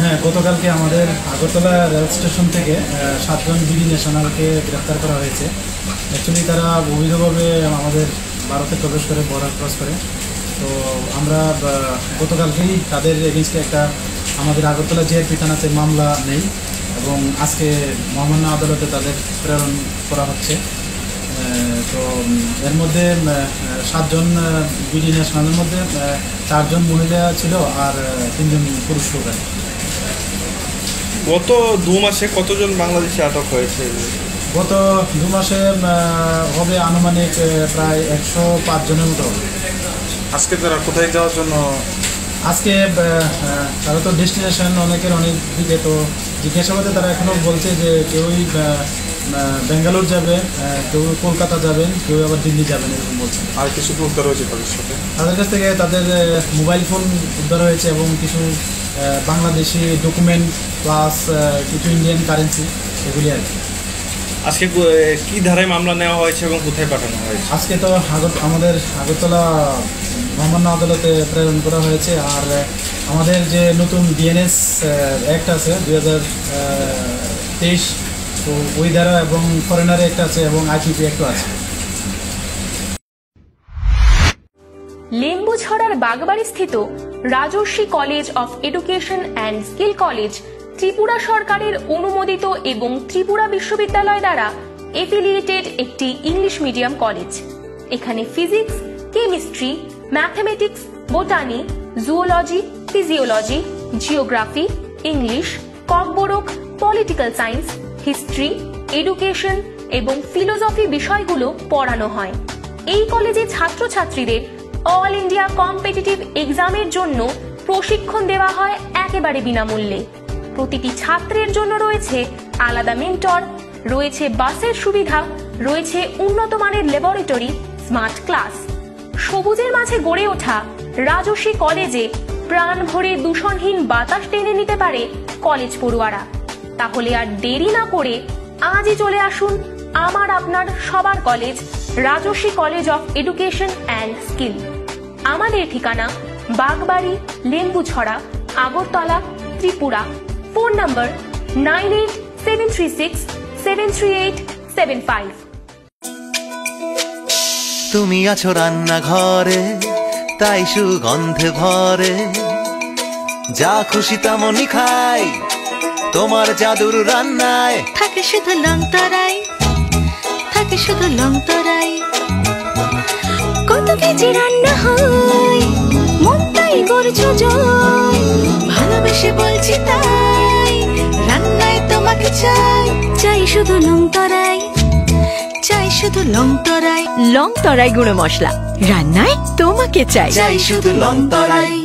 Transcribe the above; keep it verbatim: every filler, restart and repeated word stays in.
হ্যাঁ, গতকালকে আমাদের আগরতলা রেল স্টেশন থেকে সাতজন বিডি ন্যাশনালকে গ্রেপ্তার করা হয়েছে। অ্যাকচুয়ালি তারা অবৈধভাবে আমাদের ভারতে প্রবেশ করে বর্ডার ক্রস করে। তো আমরা গতকালকেই তাদের এগেনস্টে একটা আমাদের আগরতলা জিআরপি থানাতে মামলা নেই এবং আজকে মহামান্য আদালতে তাদের প্রেরণ করা হচ্ছে। তো এর মধ্যে সাতজন বিডি ন্যাশনালের মধ্যে চারজন মহিলা ছিল আর তিনজন পুরুষ লোক। গত দু মাসে কতজন বাংলাদেশে আটক হয়েছে? গত দু মাসে হবে আনুমানিক প্রায় একশো পাঁচ জনের মতো। আজকে তারা কোথায় যাওয়ার জন্য? আজকে তারা তো ডেস্টিনেশন অনেকের অনেক দিকে, তো জিজ্ঞাসাবাদে তারা এখনও বলছে যে কেউই বেঙ্গালোর যাবে, কেউ কলকাতা যাবেন, কেউ আবার দিল্লি যাবেন এরকম বলছে। আর কিছু উদ্ধার হয়েছে তাদের সাথে? তাদের কাছ থেকে তাদের মোবাইল ফোন উদ্ধার হয়েছে এবং কিছু বাংলাদেশি ডকুমেন্ট প্লাস কিছু ইন্ডিয়ান কারেন্সি, এগুলি আর কি। আজকে কি ধারায় মামলা নেওয়া হয়েছে এবং কোথায় পাঠানো হয়েছে? আজকে তো আমাদের আগরতলা মহামান্য আদালতে প্রেরণ করা হয়েছে। আর আমাদের যে নতুন ডিএনএস অ্যাক্ট আছে দুই হাজার তেইশ, তো ওই ধারা এবং ফরেনার অ্যাক্ট আছে এবং আইপিপি অ্যাক্টও আছে। লেম্বুছড়ার বাগবাড়ি স্থিত Rajarshi college of education and skill college Tripura সরকারের অনুমোদিত এবং ত্রিপুরা বিশ্ববিদ্যালয় দ্বারা এফিলিয়েটেড একটি ইংলিশ মিডিয়াম কলেজ। এখানে physics, chemistry, mathematics, botany, zoology, physiology, geography, English, Kokborok, political science, history, education এবং ফিলোসফি বিষয়গুলো পড়ানো হয়। এই কলেজে ছাত্রছাত্রীদের অল ইন্ডিয়া কম্পিটিটিভ এক্সামের জন্য প্রশিক্ষণ দেওয়া হয় একেবারে বিনামূল্যে। প্রতিটি ছাত্রের জন্য রয়েছে আলাদা মেন্টর, রয়েছে বাসের সুবিধা, রয়েছে উন্নত মানের ল্যাবরেটরি, স্মার্ট ক্লাস। সবুজের মাঝে গড়ে ওঠা রাজর্ষি কলেজে প্রাণ ভরে দূষণহীন বাতাস টেনে নিতে পারে কলেজ পড়ুয়ারা। তাহলে আর দেরি না করে আজই চলে আসুন আমার আপনার সবার college Rajarshi college of education and skill. আমাদের ঠিকানা Bagbari, Lembuchhara, Agartala, Tripura. Phone number nine eight seven three six seven three eight seven five. তুমি আছো রান্নাঘরে, তাই সুগন্ধে ভরে, যা খুশি তেমনই খাই, তোমার জাদুর রান্নায় থাকে শুধু লং তরাই, থাকে শুধু লং তরাই। কত কেজি রান্না হয়, মনটাই করছো জয়, ভালোবেসে বলছি তাই, রান্নায় তোমাকে চাই, চাই শুধু লং তরাই, চাই শুধু লং তরাই। লং তরাই গুঁড়ো মশলা, রান্নায় তোমাকে চাই, চাই শুধু লং তরাই।